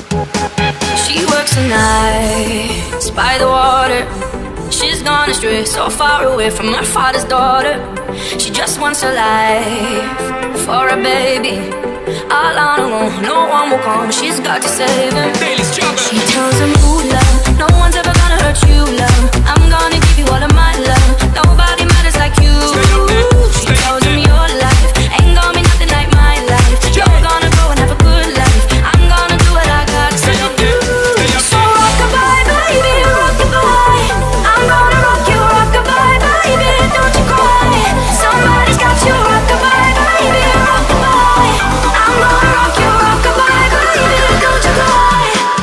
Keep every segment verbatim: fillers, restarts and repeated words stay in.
She works the nights by the water. She's gone astray, so far away from her father's daughter. She just wants a life for a baby. All on her own, no one will come. She's got to save him. She tells him, ooh, love, no one's ever gonna hurt you, love. I'm gonna give you all of my love. Nobody matters like you. She tells him your life ain't gonna be nothing like my life. You're gonna go and have a good life. I'm gonna do what I got to do. So rock-a-bye, baby, rock-a-bye. I'm gonna rock you, rock-a-bye, baby, don't you cry. Somebody's got you, rock-a-bye, baby, rock-a-bye. I'm gonna rock you, rock-a-bye, baby, don't you cry.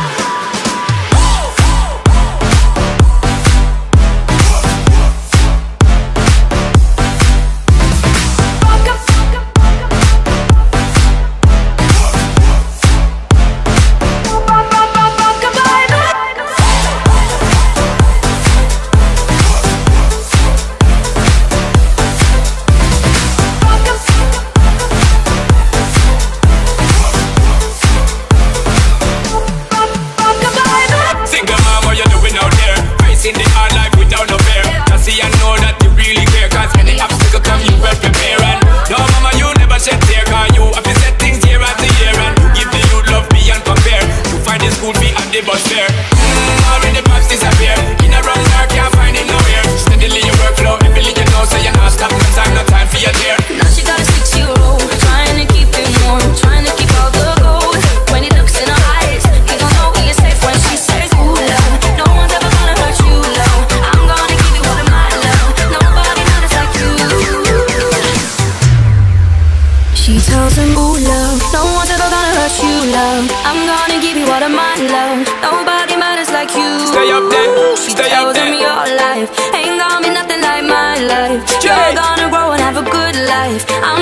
She tells him, ooh, love, no one's ever gonna hurt you, love. I'm gonna give you all of my love. Nobody matters like you. Stay up there, she stay tells up there. him your life ain't gonna be nothing like my life. You're gonna grow and have a good life. I'm